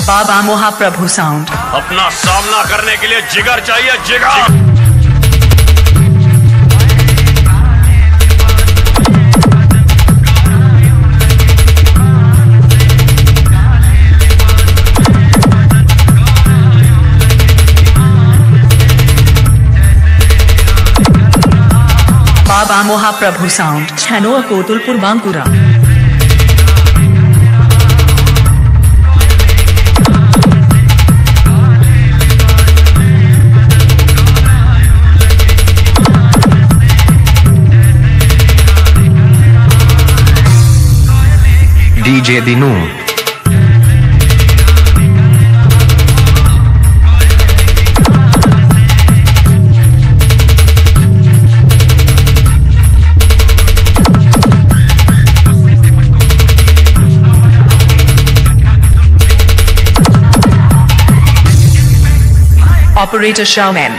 बाबा महाप्रभु साउंड। अपना सामना करने के लिए जिगर चाहिए, जिगर। बाबा Mahaprabhu sound, Chhanoa Kotulpur Bankura. DJ Dinu। Operator Showman।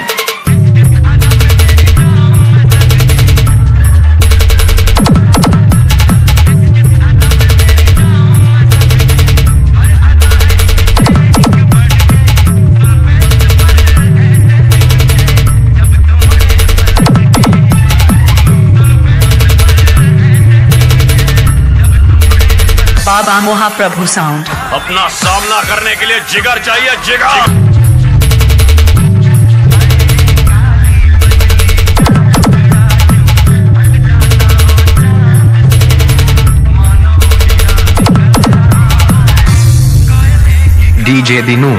बाबा महाप्रभु साउंड। अपना सामना करने के लिए जिगर चाहिए, जिगर। DJ Dinu।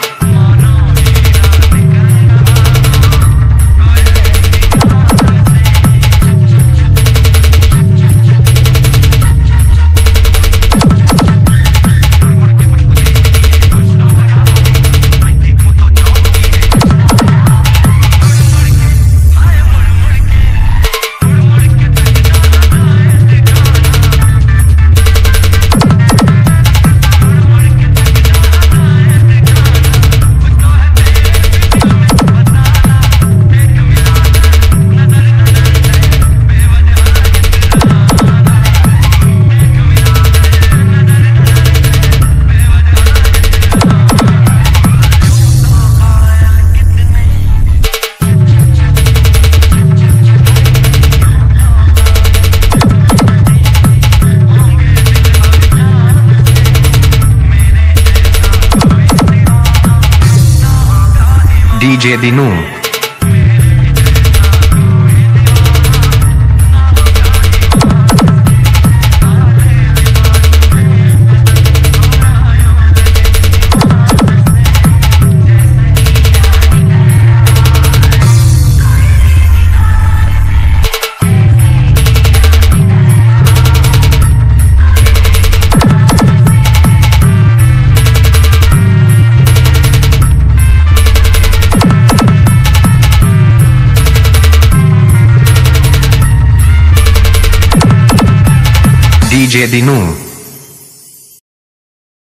DJ Dinu। DJ Dinu।